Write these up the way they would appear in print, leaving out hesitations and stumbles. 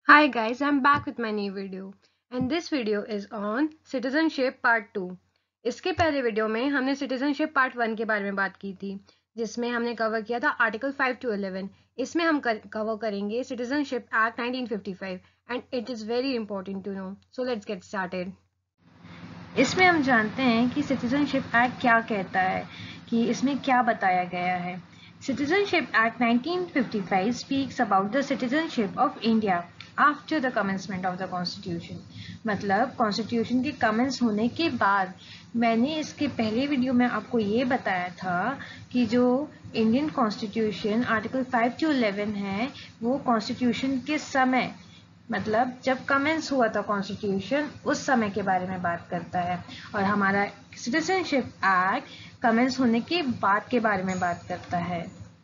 Hi guys, I'm back with my new video and this video is on citizenship part 2। इसके पहले video में हमने citizenship part 1 के बारे में बात की थी जिसमें हमने कवर किया था आर्टिकल 5 to 11। इसमें हम कवर करेंगे citizenship act 1955 and it is very important to know, so let's get started। इसमें हम जानते हैं कि citizenship act क्या कहता है, कि इसमें क्या बताया गया है। Citizenship Act 1955 speaks about the citizenship of India after the commencement of the Constitution। मतलब Constitution के commence होने के बाद। मैंने इसके पहले वीडियो में आपको ये बताया था कि जो इंडियन कॉन्स्टिट्यूशन आर्टिकल 5 to 11 है वो कॉन्स्टिट्यूशन के समय, मतलब जब कमेंस हुआ था कॉन्स्टिट्यूशन उस समय के बारे में बात करता है, और हमारा सिटीजनशिप एक्ट कमेंस होने के बाद के बारे में बात करता है।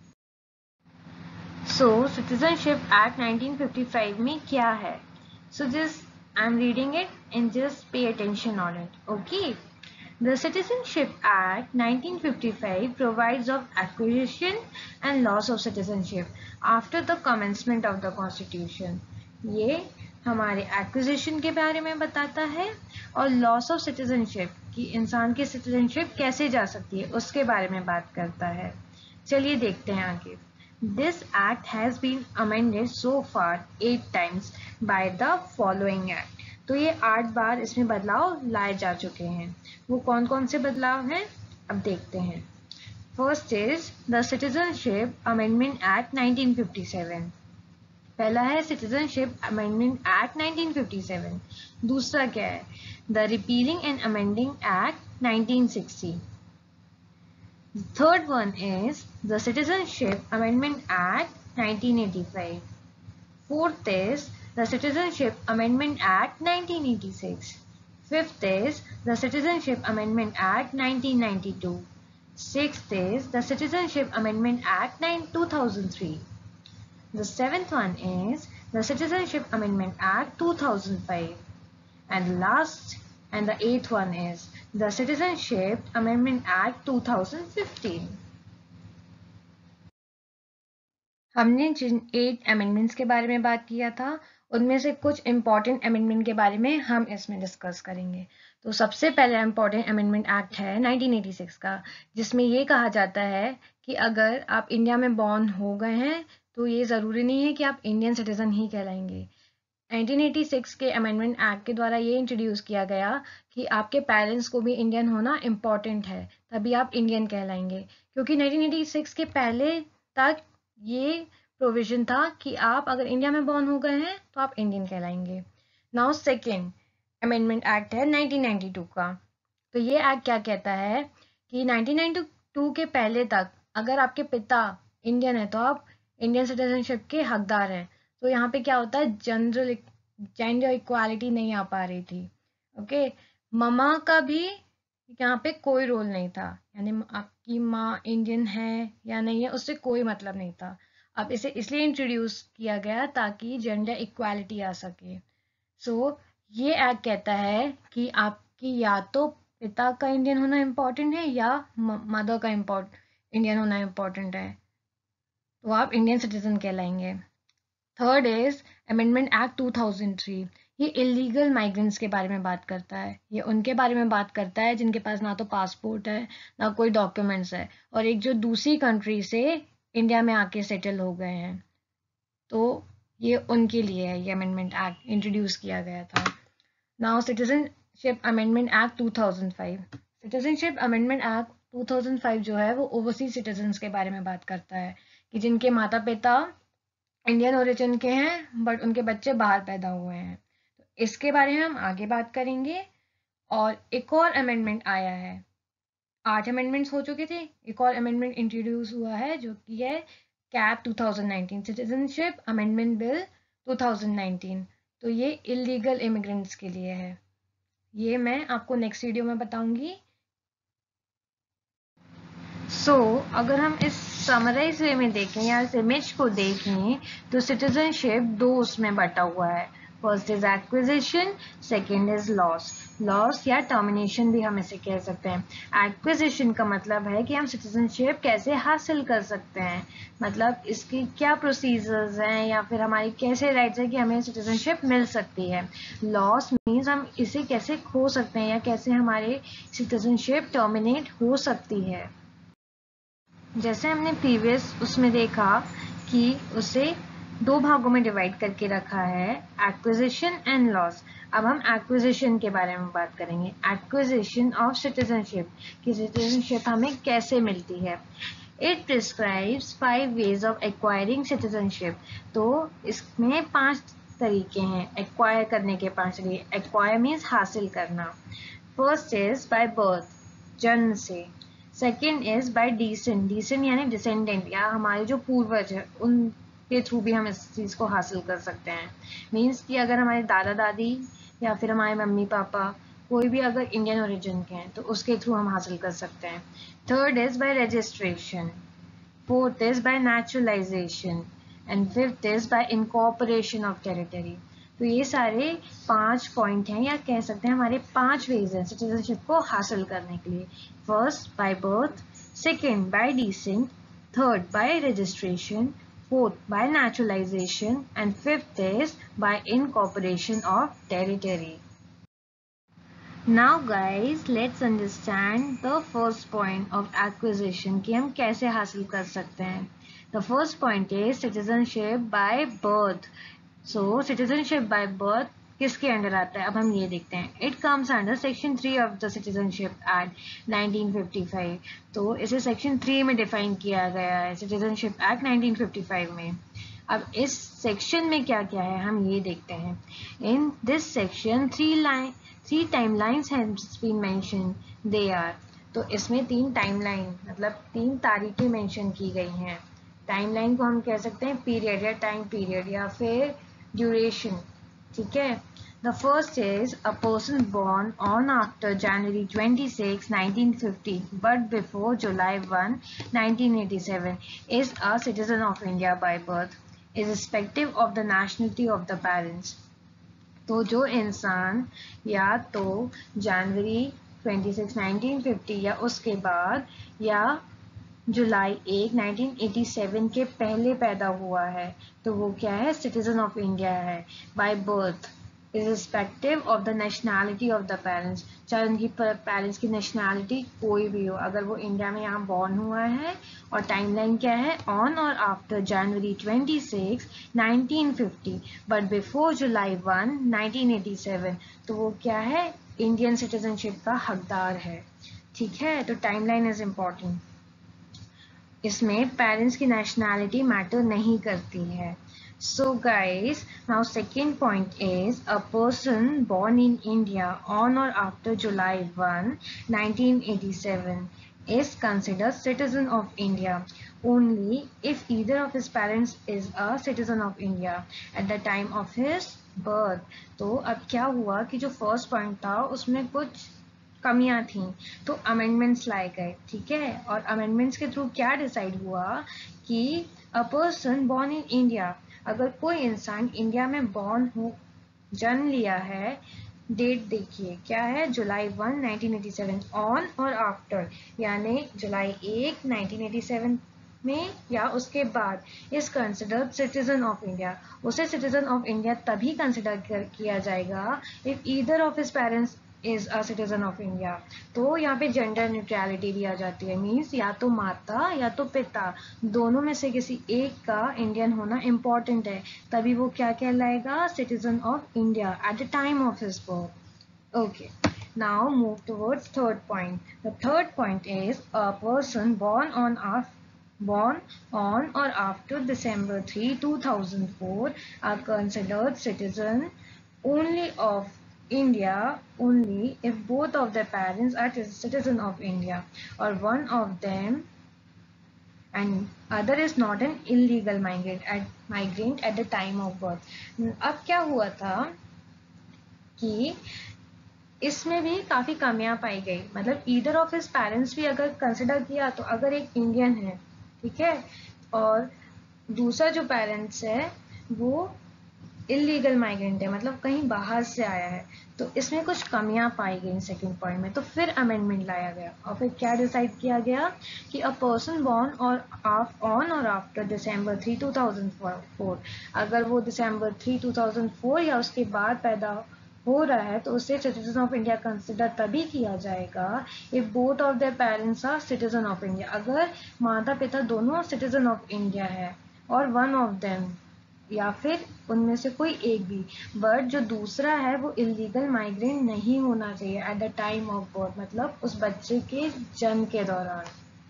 सो सिटीजनशिप एक्ट 1955 में क्या है? So just I am reading it and just pay attention on it. Okay, The Citizenship Act 1955 provides of acquisition and loss of citizenship after the commencement of the Constitution। ये हमारे acquisition के बारे में बताता है और लॉस ऑफ सिटीजनशिप कि इंसान की सिटीजनशिप कैसे जा सकती है उसके बारे में बात करता है। चलिए देखते हैं आगे। This act has been amended so far 8 times by the following act। तो ये 8 बार इसमें बदलाव लाए जा चुके हैं। वो कौन कौन से बदलाव हैं अब देखते हैं। First is the citizenship amendment act 1957। पहला है सिटीजनशिप अमेंडमेंट एक्ट 1957। दूसरा क्या है? The repealing and amending act 1960। The third one is the Citizenship Amendment Act 1985. Fourth is the Citizenship Amendment Act 1986. Fifth is the Citizenship Amendment Act 1992. Sixth is the Citizenship Amendment Act 2003. The seventh one is the Citizenship Amendment Act 2005. And the last and the eighth one is the Citizenship Amendment Act 2015। हमने जिन 8 amendments के बारे में बात किया था उनमें से कुछ इम्पॉर्टेंट अमेंडमेंट के बारे में हम इसमें डिस्कस करेंगे। तो सबसे पहला इम्पॉर्टेंट अमेंडमेंट एक्ट है 1986 का, जिसमें ये कहा जाता है कि अगर आप इंडिया में बॉर्न हो गए हैं तो ये ज़रूरी नहीं है कि आप इंडियन सिटीजन ही कहलाएंगे। 1986 के अमेंडमेंट एक्ट के द्वारा ये इंट्रोड्यूस किया गया कि आपके पेरेंट्स को भी इंडियन होना इम्पॉर्टेंट है, तभी आप इंडियन कहलाएंगे। क्योंकि 1986 के पहले तक ये प्रोविजन था कि आप अगर इंडिया में बॉर्न हो गए हैं तो आप इंडियन कहलाएंगे। नाउ सेकेंड अमेंडमेंट एक्ट है 1992 का। तो ये एक्ट क्या कहता है कि 1992 के पहले तक अगर आपके पिता इंडियन है तो आप इंडियन सिटीजनशिप के हकदार हैं। तो यहाँ पे क्या होता है, जेंडर इक्वालिटी नहीं आ पा रही थी। ओके, ममा का भी यहाँ पे कोई रोल नहीं था, यानी आपकी माँ इंडियन है या नहीं है उससे कोई मतलब नहीं था। अब इसे इसलिए इंट्रोड्यूस किया गया ताकि जेंडर इक्वालिटी आ सके। सो ये एक्ट कहता है कि आपकी या तो पिता का इंडियन होना इम्पोर्टेंट है या मदर का इंडियन होना इम्पोर्टेंट है, तो आप इंडियन सिटीजन कहलाएंगे। Third is amendment act 2003। ये इलीगल माइग्रेंट्स के बारे में बात करता है। ये उनके बारे में बात करता है जिनके पास ना तो पासपोर्ट है ना कोई डॉक्यूमेंट्स है, और एक जो दूसरी कंट्री से इंडिया में आके सेटल हो गए हैं, तो ये उनके लिए है। ये अमेंडमेंट एक्ट इंट्रोड्यूस किया गया था। Now citizenship amendment act 2005। Citizenship amendment act 2005 जो है वो ओवरसीज सिटीजन्स के बारे में बात करता है कि जिनके माता पिता इंडियन ओरिजिन के हैं बट उनके बच्चे बाहर पैदा हुए हैं। तो इसके बारे में हम आगे बात करेंगे। और एक और अमेंडमेंट आया है, 8 अमेंडमेंट्स हो चुके थे, एक और अमेंडमेंट इंट्रोड्यूस हुआ है जो कि है कैप 2019, सिटीजनशिप अमेंडमेंट बिल 2019। तो ये इलीगल इमिग्रेंट्स के लिए है। ये मैं आपको नेक्स्ट वीडियो में बताऊंगी। अगर हम इस समराइज वे में देखें या इस इमेज को देखें तो सिटीजनशिप दो उसमें बटा हुआ है। First is acquisition, second is loss. Loss या टर्मिनेशन भी हम इसे कह सकते हैं। एक्विजिशन का मतलब है कि हम सिटीजनशिप कैसे हासिल कर सकते हैं, मतलब इसकी क्या प्रोसीजर्स हैं या फिर हमारी कैसे राइट्स है कि हमें सिटीजनशिप मिल सकती है। लॉस मीन्स हम इसे कैसे खो सकते हैं या कैसे हमारी सिटीजनशिप टर्मिनेट हो सकती है। जैसे हमने प्रीवियस उसमें देखा कि उसे दो भागों में डिवाइड करके रखा है, एक्विजिशन एंड लॉस। अब हम एक्विजिशन के बारे में बात करेंगे। एक्विजिशन ऑफ सिटीजनशिप, कि सिटीजनशिप हमें कैसे मिलती है। It prescribes 5 ways of acquiring citizenship. तो इसमें 5 तरीके हैं एक्वायर करने के। 5 तरीके। एक्वायर मीन्स हासिल करना। फर्स्ट इज बाय बर्थ, जन्म से। Second is by descent, descent यानी डिसेंडेंट या हमारे जो पूर्वज है उनके थ्रू भी हम इस चीज को हासिल कर सकते हैं। मीन्स कि अगर हमारे दादा दादी या फिर हमारे मम्मी पापा कोई भी अगर इंडियन ओरिजिन के हैं तो उसके थ्रू हम हासिल कर सकते हैं। Third is by registration, fourth is by naturalisation and fifth is by incorporation of territory. तो ये सारे 5 पॉइंट हैं या कह सकते हैं हमारे 5 वेज हैं सिटीजनशिप को हासिल करने के लिए। First by birth, second by descent, third by registration, fourth by naturalisation and fifth is by incorporation of territory. Now guys, let's understand the first point of acquisition कि हम कैसे हासिल कर सकते हैं। The first point is citizenship by birth. So citizenship by birth किसके under आता है, अब हम ये देखते हैं। It comes under section 3 of the Citizenship Act 1955. तो इसे section 3 में डिफाइन किया गया है Citizenship Act 1955 में। अब इस सेक्शन में क्या क्या है हम ये देखते हैं। In this section 3 timelines has been mentioned. They are, तो इसमें 3 टाइमलाइन मतलब 3 तारीखें मेंशन की गई हैं। टाइमलाइन को हम कह सकते हैं पीरियड या टाइम पीरियड या फिर ड्यूरेशन, ठीक है। The first is a person born on after January 26, 1950 but before July 1, 1987 is a citizen of India by birth, irrespective of the nationality of the parents. तो जो इंसान या तो जनवरी 26, 1950 या उसके बाद या जुलाई 1, 1987 के पहले पैदा हुआ है तो वो क्या है, सिटीजन ऑफ इंडिया है by birth, irrespective of the nationality of the parents, चाहे उनकी पेरेंट्स की नेशनैलिटी कोई भी हो, अगर वो इंडिया में यहाँ बॉर्न हुआ है। और टाइमलाइन क्या है, on or after January 26, 1950 but before July 1, 1987, तो वो क्या है, इंडियन सिटीजनशिप का हकदार है, ठीक है। तो टाइमलाइन इज इम्पॉर्टेंट, इसमें पेरेंट्स की नेशनैलिटी मैटर नहीं करती है। So guys, now second point is a person born in India on or after July 1, 1987 is considered citizen of India only if either of his parents is a citizen of India at the time of his birth. तो अब क्या हुआ कि जो first point था उसमें कुछ कमियां थी तो अमेंडमेंट्स लाए गए, ठीक है। और अमेंडमेंट्स के थ्रू क्या डिसाइड हुआ कि a person born in India, अगर कोई इंसान इंडिया में बॉर्न हो, जन्म लिया है, डेट देखिए क्या है, जुलाई 1, 1987 ऑन और आफ्टर यानी जुलाई 1, 1987 में या उसके बाद is considered citizen of India. उसे सिटीजन ऑफ इंडिया तभी कंसिडर किया जाएगा if either of his parents is a citizen of India. तो यहाँ पे जेंडर न्यूट्रलिटी भी आ जाती है, मीन्स या तो माता या तो पिता दोनों में से किसी एक का इंडियन होना इम्पोर्टेंट है, तभी वो क्या कहलाएगा, citizen of India at the time of his birth. Okay, now move towards third point. The third point is a person born on or after December 3, 2004 are considered citizen only of India only if both of their parents are citizen of India or one of them and other is not an illegal migrant at the time of birth. अब क्या हुआ था कि इसमें भी काफी कमियां पाई गई, मतलब ईदर ऑफ हिज पेरेंट्स भी अगर कंसिडर किया तो अगर एक इंडियन है, ठीक है, और दूसरा जो पेरेंट्स है वो इलीगल माइग्रेंट है, मतलब कहीं बाहर से आया है, तो इसमें कुछ कमियां पाई गई सेकंड पॉइंट में, तो फिर अमेंडमेंट लाया गया और फिर क्या डिसाइड किया गया कि a person born or on or after December 3 2004, अगर वो दिसंबर 3 2004 या उसके बाद पैदा हो रहा है तो उसे सिटीजन ऑफ इंडिया कंसिडर तभी किया जाएगा if both of their parents are citizen of India, अगर माता पिता दोनों सिटीजन ऑफ इंडिया है और वन ऑफ देम या फिर उनमें से कोई एक भी, बट जो दूसरा है वो इलीगल माइग्रेंट नहीं होना चाहिए at the time of birth, मतलब उस बच्चे के जन्म के दौरान।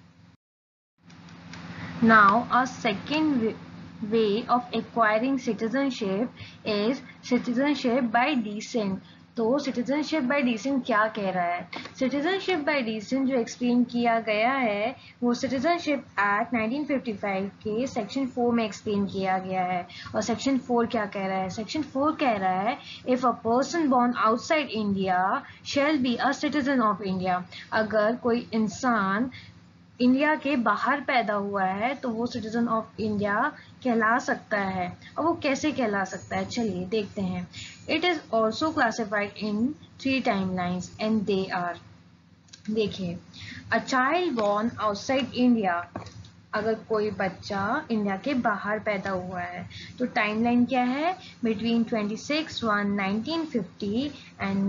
Now, a second way of acquiring citizenship is citizenship by descent. तो citizenship by descent क्या कह रहा है? Citizenship by descent जो एक्सप्लेन किया गया है वो Citizenship Act 1955 के सेक्शन 4 में एक्सप्लेन किया गया है। और सेक्शन 4 क्या कह रहा है? सेक्शन 4 कह रहा है if a person born outside India shall be a citizen of India, अगर कोई इंसान इंडिया के बाहर पैदा हुआ है तो वो सिटीजन ऑफ इंडिया कहला सकता है। और वो कैसे कहला सकता है, चलिए देखते हैं। It is also classified in 3 timelines and they are, देखिए, a child born outside India, अगर कोई बच्चा इंडिया के बाहर पैदा हुआ है तो टाइमलाइन क्या है, बिटवीन 26/1/1950 एंड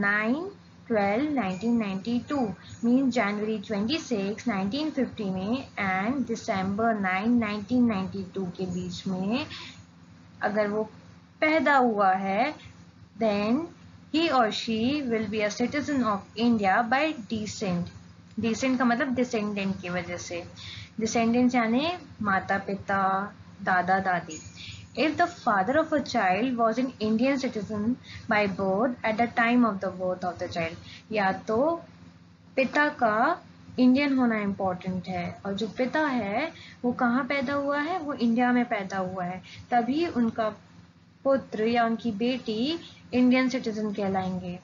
9/12/1992, मीन जनवरी 26 1950 में एंड दिसंबर 9 1992 के बीच में अगर वो पैदा हुआ है, then he or she will be a citizen of India by descent. descent का मतलब descendant की वजह से, descendants यानी माता पिता दादा दादी। If the father of a child was an Indian citizen by birth at the time of the birth of the child, या तो पिता का इंडियन होना इम्पोर्टेंट है और जो पिता है वो कहाँ पैदा हुआ है, वो इंडिया में पैदा हुआ है, तभी उनका पुत्र या उनकी बेटी इंडियन सिटीजन कहलाएंगे,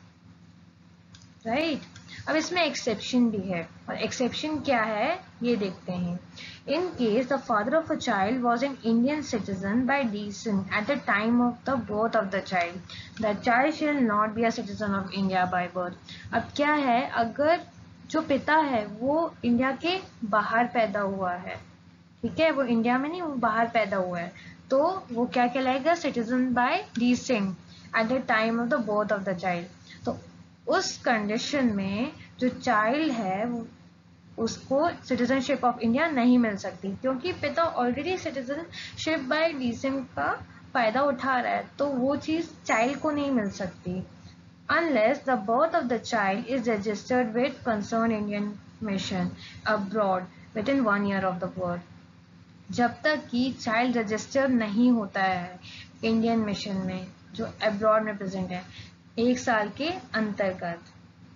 राइट। अब इसमें एक्सेप्शन भी है और एक्सेप्शन क्या है ये देखते हैं। In case the father of a child was an Indian citizen by descent at the time of the birth of the child shall not be a citizen of India by birth. अब क्या है, अगर जो पिता है वो India के बाहर पैदा हुआ है, ठीक है, वो इंडिया में नहीं, वो बाहर पैदा हुआ है, तो वो क्या कहलाएगा, citizen by descent at the time of the birth of the child. तो उस कंडीशन में जो चाइल्ड है वो उसको सिटीजनशिप ऑफ इंडिया नहीं मिल सकती, क्योंकि पिता ऑलरेडी सिटीजनशिप बाय डिसेंट का फायदा उठा रहा है, तो वो चीज चाइल्ड को नहीं मिल सकती unless the birth of the child is registered with concerned Indian mission abroad within 1 year of the birth. जब तक कि चाइल्ड रजिस्टर नहीं होता है इंडियन मिशन में जो अब्रॉड में प्रेजेंट है 1 साल के अंतर्गत।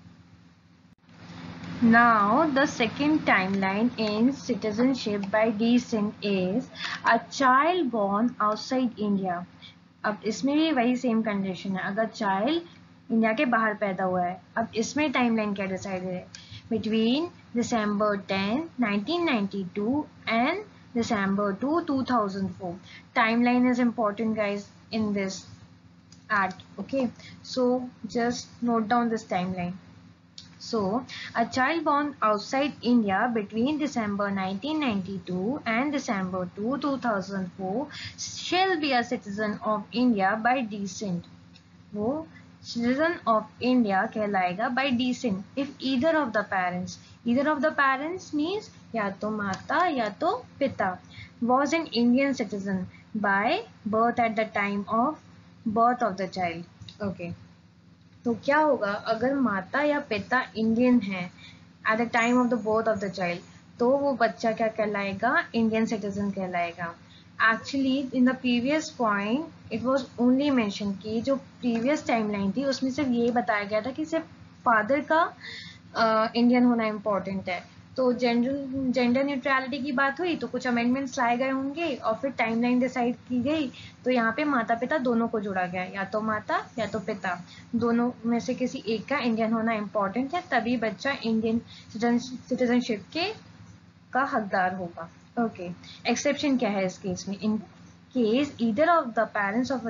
Now the second timeline in citizenship by descent is a child born outside India. अब इसमें भी वही सेम कंडीशन है, अगर चाइल्ड इंडिया के बाहर पैदा हुआ है। अब इसमें टाइमलाइन क्या डिसाइड है, between December 10 1992 and December 2 2004. Timeline is important guys in this act, okay, so just note down this timeline. So a child born outside India between December 1992 and December 2 2004 shall be a citizen of India by descent. वो citizen of India कहलाएगा by descent if either of the parents means या तो माता या तो पिता was an Indian citizen by birth at the time of birth of the child. Okay, तो क्या होगा अगर माता या पिता इंडियन है at the time of the birth of the child, तो वो बच्चा क्या कहलाएगा, इंडियन सिटीजन कहलाएगा। Actually in the previous point it was only mention कि जो प्रीवियस टाइमलाइन थी उसमें सिर्फ ये बताया गया था कि सिर्फ फादर का इंडियन होना इम्पोर्टेंट है, तो जेंडर न्यूट्रलिटी की बात हुई तो कुछ अमेंडमेंट्स लाए गए होंगे और फिर टाइमलाइन डिसाइड की गई, तो यहाँ पे माता पिता दोनों को जोड़ा गया, या तो माता या तो पिता, दोनों में से किसी एक का इंडियन होना इम्पोर्टेंट है, तभी बच्चा इंडियन सिटीजनशिप के का हकदार होगा। ओके, एक्सेप्शन क्या है इस केस में, in case either of the parents of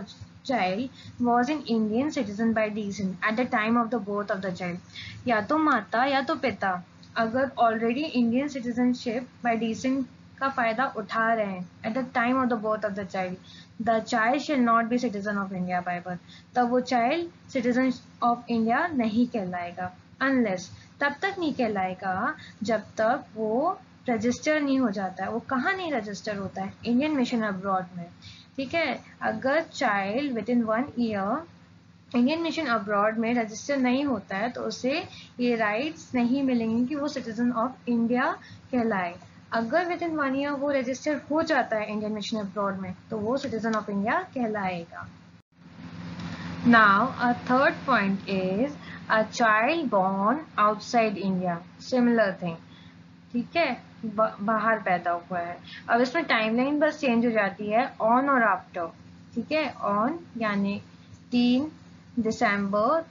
child was an Indian citizen by descent at the time of the birth of the child. या तो माता या तो पिता अगर already Indian citizenship by descent का फायदा उठा रहे हैं at the time of the birth of the child shall not be citizen of India by birth, तब वो चाइल्ड सिटीजन ऑफ इंडिया नहीं कहलाएगा, अनलेस तब तक नहीं कहलाएगा जब तक वो रजिस्टर नहीं हो जाता है। वो कहाँ नहीं रजिस्टर होता है? इंडियन मिशन अब्रॉड में, ठीक है। अगर child within 1 year Indian mission abroad में रजिस्टर नहीं होता है तो उसे ये राइट्स नहीं मिलेंगे कि वो सिटीजन ऑफ इंडिया कहलाए। अगर विद इन 1 ईयर वो रजिस्टर हो जाता है इंडियन मिशन अब्रॉड में तो वो सिटीजन ऑफ इंडिया कहलाएगा। Now a third point is a child born outside India, similar thing, ठीक है, बाहर पैदा हुआ है। अब इसमें टाइमलाइन बस चेंज हो जाती है ऑन और आफ्टर, ठीक है। ऑन यानी 3 दिसंबर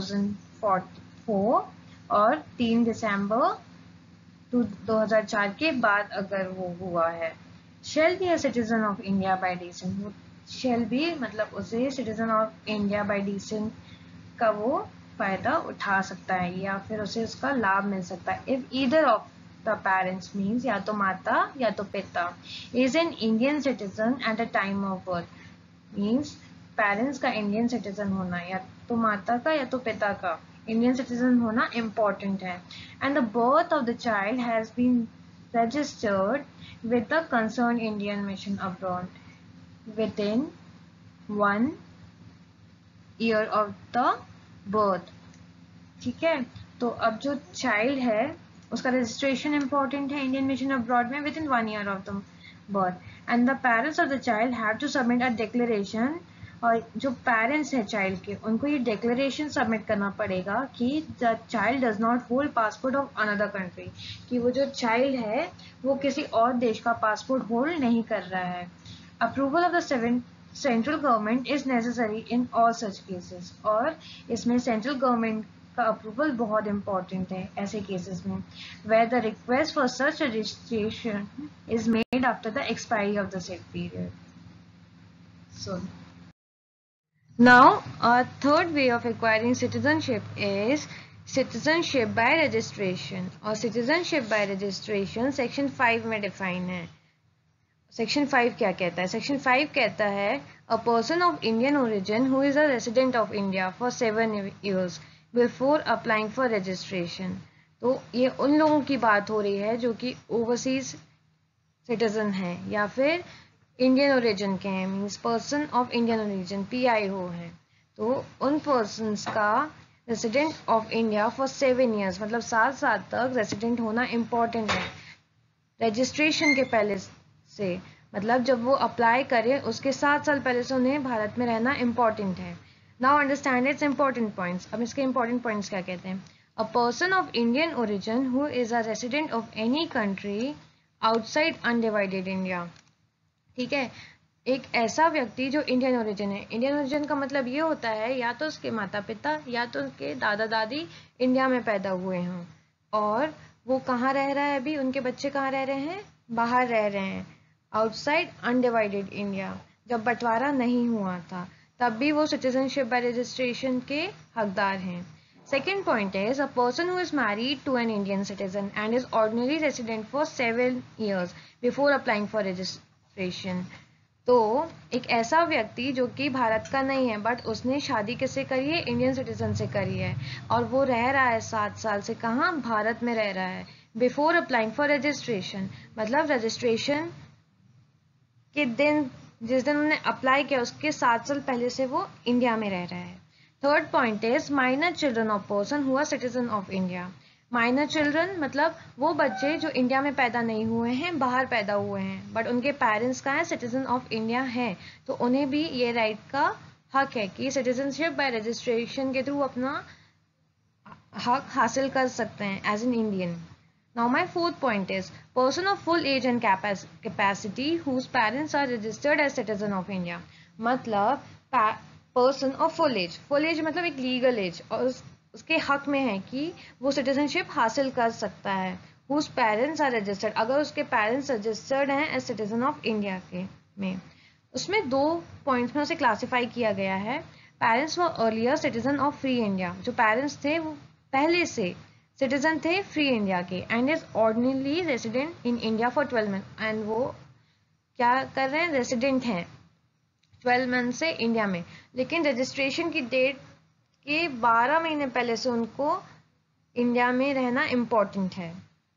2004 और 3 दिसंबर 2004 के बाद अगर वो हुआ है। Shall be a citizen of India by descent, shall be मतलब उसे citizen of India by descent का वो फायदा उठा सकता है या फिर उसे उसका लाभ मिल सकता है if either of the parents means या तो माता या तो पिता is an Indian citizen at the time of birth, means parents का Indian citizen होना या तो माता का या तो पिता का Indian citizen होना important है, and the birth of the child has been registered with the concerned Indian mission abroad within 1 year of the birth, ठीक है। तो अब जो चाइल्ड है उसका रजिस्ट्रेशन इंपॉर्टेंट है इंडियन मिशन अब्रॉड में within 1 year of the birth, and the parents of the child have to submit a declaration, और जो पेरेंट्स हैं चाइल्ड के उनको ये डिक्लेरेशन सबमिट करना पड़ेगा कि the child does not hold passport of another country, कि वो जो चाइल्ड है वो किसी और देश का पासपोर्ट होल्ड नहीं कर रहा है। Approval of the central government is necessary in all such cases, और इसमें सेंट्रल गवर्नमेंट का अप्रूवल बहुत इंपॉर्टेंट है ऐसे केसेस में, where the request for such a registration is made after the expiry of the said period. So now a third way of acquiring citizenship is citizenship by registration, और citizenship by registration section 5 में define है। Section 5 क्या कहता है? Section 5 कहता है a person of Indian origin who is a resident of India for 7 years before applying for registration. तो ये उन लोगों की बात हो रही है जो कि ओवरसीज सिटीजन हैं या फिर इंडियन ओरिजिन के हैं, means person of Indian origin PIO हैं। तो उन पर्सन्स का resident of India for 7 years मतलब 7 साल तक रेसिडेंट होना इम्पॉर्टेंट है रजिस्ट्रेशन के पहले से, मतलब जब वो अप्लाई करें उसके 7 साल पहले से उन्हें भारत में रहना इम्पॉर्टेंट है। Now understand its important points. अब इसके इम्पॉर्टेंट पॉइंट्स क्या कहते हैं? A person of Indian origin who is a resident of any country outside undivided India, ठीक है। एक ऐसा व्यक्ति जो इंडियन ओरिजिन है, इंडियन ओरिजिन का मतलब ये होता है या तो उसके माता पिता या तो उसके दादा दादी इंडिया में पैदा हुए हों और वो कहाँ रह रहा है, अभी उनके बच्चे कहाँ रह रहे हैं, बाहर रह रहे हैं आउटसाइड अनडिवाइडेड इंडिया, जब बंटवारा नहीं हुआ था तब भी वो सिटीजनशिप बाय रजिस्ट्रेशन के हकदार हैं। Second point is a person who is married to an Indian citizen and is ordinary resident for 7 years before applying for registration. तो एक ऐसा व्यक्ति जो कि भारत का नहीं है बट उसने शादी किससे करी है, इंडियन सिटीजन से करी है, और वो रह रहा है 7 साल से कहाँ, भारत में रह रहा है। बिफोर अप्लाइंग फॉर रजिस्ट्रेशन मतलब रजिस्ट्रेशन के दिन, जिस दिन उन्होंने अप्लाई किया उसके 7 साल पहले से वो इंडिया में रह रहा है। Third point is minor children of person who are citizen of India. Minor children मतलब वो बच्चे जो इंडिया में पैदा नहीं हुए हैं, बाहर पैदा हुए हैं बट उनके पेरेंट्स का है सिटीजन ऑफ इंडिया है, तो उन्हें भी ये राइट का हक है कि सिटीजनशिप बाय रजिस्ट्रेशन के थ्रू अपना हक हासिल कर सकते हैं as an Indian. Now my fourth point is person of full age and capacity whose parents are registered as citizen of India। मतलब person of full age मतलब एक legal age और उसके हक में है कि वो citizenship हासिल कर सकता है। whose parents are registered अगर उसके parents registered हैं as citizen of India के में। उसमें 2 पॉइंट्स में उसे क्लासिफाई किया गया है। Parents were earlier citizen of free India, जो पेरेंट्स थे वो पहले से सिटीजन थे फ्री इंडिया के, and is ordinary resident in India for 12 month, and वो क्या कर रहे हैं, रेसिडेंट हैं 12 मंथ से इंडिया में, लेकिन रजिस्ट्रेशन की डेट के 12 महीने पहले से उनको इंडिया में रहना इम्पोर्टेंट है।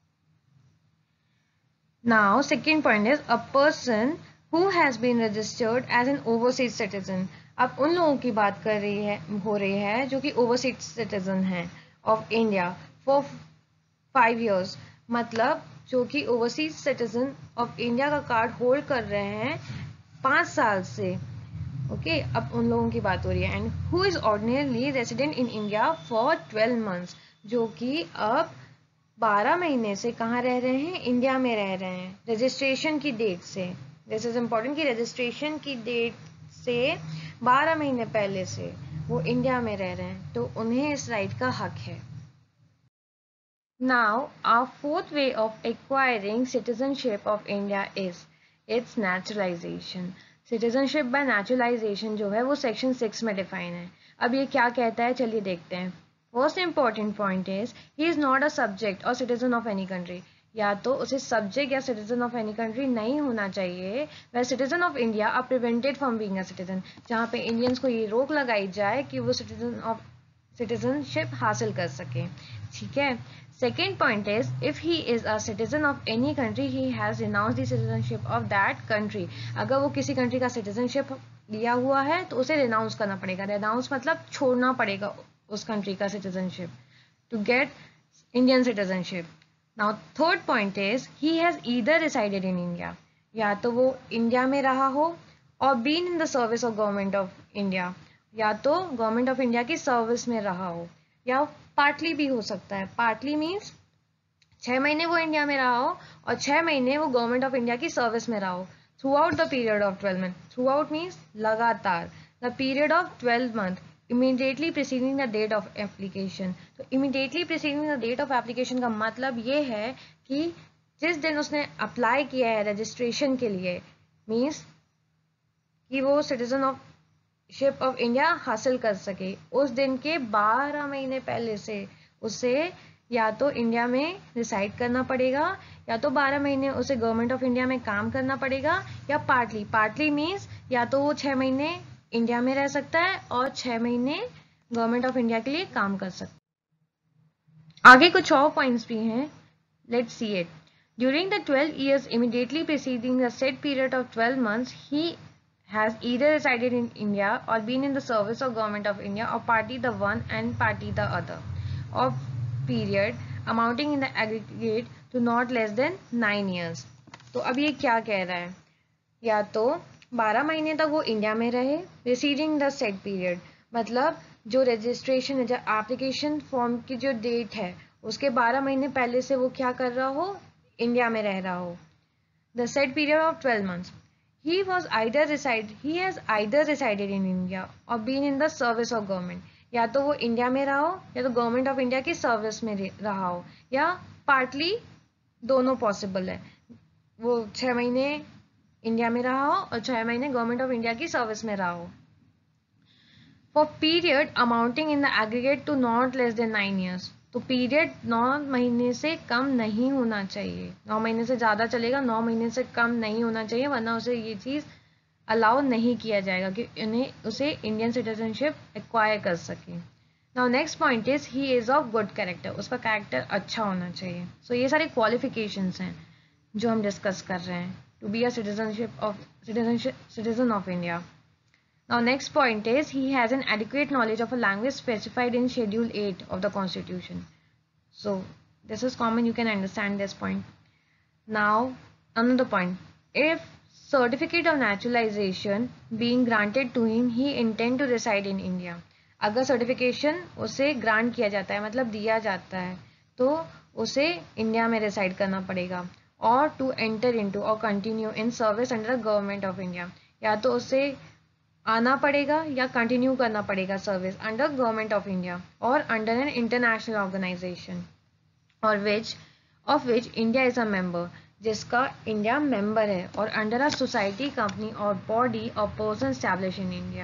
Now, second point is a person who has been registered as an overseas citizen. अब उन लोगों की बात हो रही है जो कि ओवरसीज सिटीजन हैं ऑफ इंडिया फॉर 5 years, मतलब जो कि ओवरसीज सिटीजन ऑफ इंडिया का कार्ड होल्ड कर रहे हैं 5 साल से। ओके, अब उन लोगों की बात हो रही है। And who is ordinarily resident in India for 12 months, जो कि अब 12 महीने से कहाँ रह रहे हैं, इंडिया में रह रहे हैं रजिस्ट्रेशन की डेट से। दिस इज इम्पोर्टेंट कि रजिस्ट्रेशन की डेट से 12 महीने पहले से वो इंडिया में रह रहे हैं, तो उन्हें इस राइट का हक है। Now our fourth way of acquiring citizenship of India is its naturalisation. Citizenship by naturalisation जो है वो सेक्शन 6 में डिफाइन है। अब ये क्या कहता है, चलिए देखते हैं। First important point is he is not a subject or citizen of any country. या तो उसे सब्जेक्ट या सिटीजन ऑफ एनी कंट्री नहीं होना चाहिए। वह citizen of India are prevented from being a citizen, जहाँ पे इंडियंस को ये रोक लगाई जाए कि वो सिटीजनशिप हासिल कर सके। ठीक है। Second point is if he is a citizen of any country he has renounce the citizenship of that country. अगर वो किसी कंट्री का सिटीजनशिप लिया हुआ है तो उसे रिनाउंस करना पड़ेगा। रिनाउंस मतलब छोड़ना पड़ेगा उस कंट्री का citizenship to get Indian citizenship. Now third point is he has either resided in India, या तो वो इंडिया में रहा हो or been in the service of government of India, या तो गवर्नमेंट ऑफ इंडिया की सर्विस में रहा हो, या पार्टली भी हो सकता है। पार्टली मीन्स 6 महीने वो इंडिया में रहा हो और 6 महीने वो गवर्नमेंट ऑफ इंडिया की सर्विस में रहा हो throughout the period of 12 month. Throughout means लगातार, the period of 12 month immediately preceding the date of application। तो immediately preceding the date of application का मतलब ये है कि जिस दिन उसने अप्लाई किया है रजिस्ट्रेशन के लिए, मीन्स कि वो citizen of ship of India हासिल कर सके, उस दिन के 12 महीने पहले से उसे या तो इंडिया में रिसाइड करना पड़ेगा, या तो 12 महीने उसे गवर्नमेंट ऑफ इंडिया में काम करना पड़ेगा, या पार्टली। पार्टली मीन्स या तो वो 6 महीने इंडिया में रह सकता है और 6 महीने गवर्नमेंट ऑफ इंडिया के लिए काम कर सकता है। आगे कुछ और पॉइंट्स भी हैं, let's see it. During the 12 years immediately preceding the said period of 12 months he has either resided in India or been in the service of government of India or party the one and party the other of period amounting in the aggregate to not less than 9 years। तो अब ये क्या कह रहा है, या तो 12 महीने तक वो इंडिया में रहे प्रीसीडिंग द सेट पीरियड, मतलब जो रजिस्ट्रेशन है, जो एप्लीकेशन फॉर्म की जो डेट है उसके 12 महीने पहले से वो क्या कर रहा हो, इंडिया में रह रहा हो। The set period of 12 months he has either resided in India or been in the service of government। या तो वो इंडिया में रहा हो या तो गवर्नमेंट ऑफ इंडिया की सर्विस में रहा हो, या पार्टली दोनों पॉसिबल है। वो 6 महीने इंडिया में रहा हो और 6 महीने गवर्नमेंट ऑफ इंडिया की सर्विस में रहा हो। For period amounting in the aggregate to not less than 9 years। तो पीरियड 9 महीने से कम नहीं होना चाहिए। 9 महीने से ज़्यादा चलेगा, 9 महीने से कम नहीं होना चाहिए, वरना उसे ये चीज़ अलाउ नहीं किया जाएगा कि उसे इंडियन सिटीजनशिप एक्वायर कर सके। Now next point is he is of good character. उसका कैरेक्टर अच्छा होना चाहिए। सो ये सारे क्वालिफिकेशंस हैं जो हम डिस्कस कर रहे हैं to be a citizen of India। Now next point is he has an adequate knowledge of a language specified in Schedule 8 of the Constitution। So this is common, you can understand this point। Now another point, if certificate of naturalization being granted to him he intend to reside in India। अगर certification उसे grant किया जाता है, मतलब दिया जाता है, तो उसे इंडिया में रिसाइड करना पड़ेगा। और to enter into or continue in service under government of India, या तो उसे आना पड़ेगा या कंटिन्यू करना पड़ेगा service under government of India or under an international organisation or of which India is a member, जिसका इंडिया मेंबर है, or under a society, company or body or person establish in India.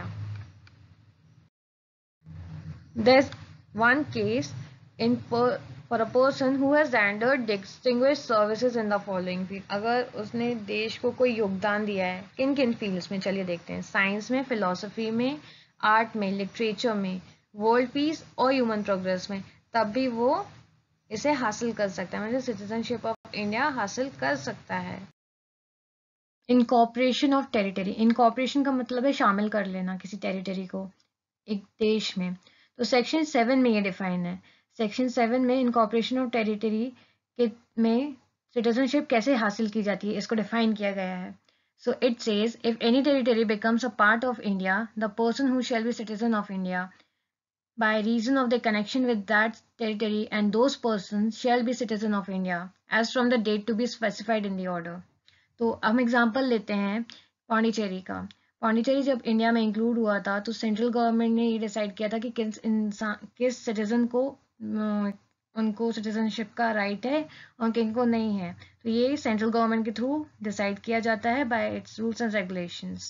There's one case for a person who has rendered distinguished services in the following field. अगर उसने देश को कोई योगदान दिया है किन किन फील्ड्स में, चलिए देखते हैं. साइंस में, फिलोसफी में, आर्ट में, लिटरेचर में, world peace or human progress में, तब भी वो इसे हासिल कर सकता है, मतलब सिटीजनशिप ऑफ इंडिया हासिल कर सकता है. Incorporation of territory. इनकॉर्पोरेशन का मतलब है शामिल कर लेना किसी टेरिटरी को एक देश में. तो सेक्शन 7 में ये डिफाइन है. सेक्शन 7 में इनकॉर्पोरेशन ऑफ टेरिटरी के में सिटीजनशिप कैसे हासिल की जाती है इसको डिफाइन किया गया है. So it says if any territory becomes a part of India, the person who shall be citizen of India by reason of their connection with that territory, and those persons shall be citizen of India as from the date to be specified in the order. तो हम example लेते हैं पौंडीचेरी का. पौंडीचेरी जब India में include हुआ था तो सेंट्रल गवर्नमेंट ने ये डिसाइड किया था कि किस सिटीजन को उनको सिटीजनशिप का राइट है और किन को नहीं है. तो ये सेंट्रल गवर्नमेंट के थ्रू डिसाइड किया जाता है by its rules and regulations.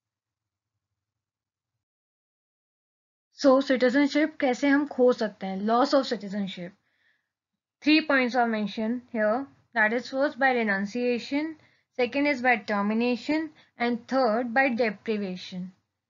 So citizenship कैसे हम खो सकते हैं. Loss of citizenship. 3 points are mentioned here. That is, first by renunciation, second is by termination, and third by deprivation.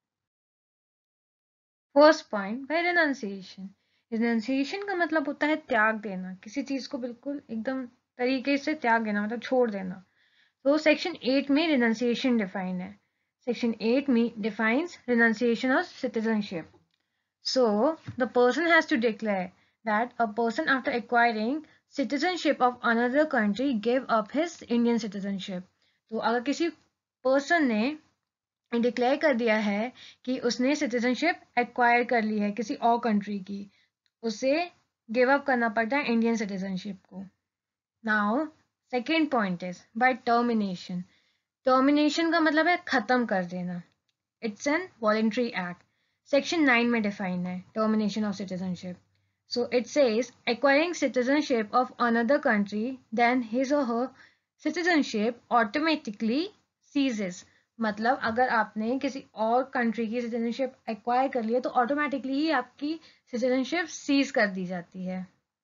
First point by renunciation. Renunciation का मतलब होता है त्याग देना, किसी चीज को बिल्कुल एकदम तरीके से त्याग देना, मतलब छोड़ देना. तो सेक्शन 8 में renunciation डिफाइन है. सेक्शन 8 में defines renunciation of citizenship. So the person has to declare that a person after acquiring citizenship of another country gave up his Indian citizenship. तो अगर किसी पर्सन ने डिक्लेयर कर दिया है कि उसने सिटीजनशिप एक्वायर कर ली है किसी और कंट्री की, उसे गिव अप करना पड़ता है इंडियन सिटीजनशिप को. Now second point is by termination. Termination का मतलब है खत्म कर देना. It's an voluntary act. Section 9 में डिफाइन है termination of citizenship. So it says acquiring citizenship of another country, then his or her citizenship automatically ceases. मतलब अगर आपने किसी और कंट्री की सिटीजनशिप एक्वायर कर ली है तो ऑटोमेटिकली ही आपकी सिटीजनशिप सीज कर दी जाती है.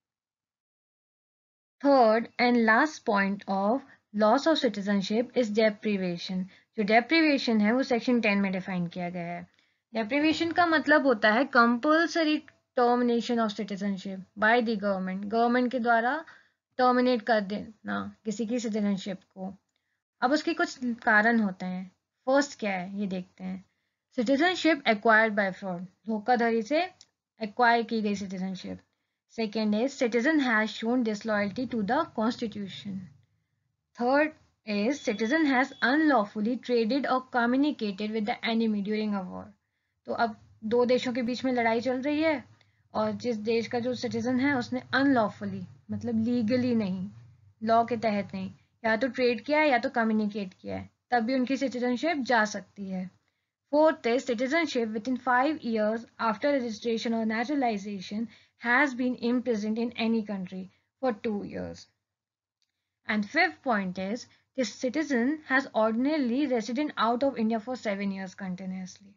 Third and last point of loss of citizenship is deprivation. जो डेप्रीवेशन है वो सेक्शन 10 में डिफाइन किया गया है. डेप्रीवेशन का मतलब होता है compulsory termination of citizenship by the government. Government के द्वारा टर्मिनेट कर देना किसी की सिटीजनशिप को. अब उसके कुछ कारण होते हैं. फर्स्ट क्या है ये देखते हैं. Citizenship acquired by fraud. धोखाधड़ी से एक्वायर की गई citizenship. Second is citizen has shown disloyalty to the constitution. Third is citizen has unlawfully traded or communicated with the enemy during a war. तो अब दो देशों के बीच में लड़ाई चल रही है और जिस देश का जो सिटीजन है उसने अनलॉफुली मतलब लीगली नहीं, लॉ के तहत नहीं, या तो ट्रेड किया है या तो कम्युनिकेट किया है, तब भी उनकी सिटीजनशिप जा सकती है. Fourth is citizenship within 5 years after registration or naturalization has been imprisoned in any country for 2 years. And fifth point is the citizen has ordinarily resident out of India for 7 years continuously.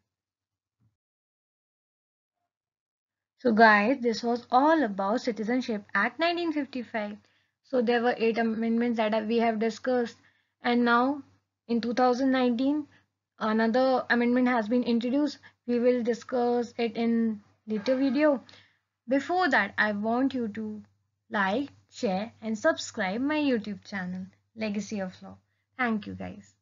So guys, this was all about Citizenship Act 1955. So there were 8 amendments that we have discussed, and now in 2019 another amendment has been introduced. We will discuss it in later video. Before that, I want you to like, share and subscribe my YouTube channel, Legacy of Law. Thank you guys.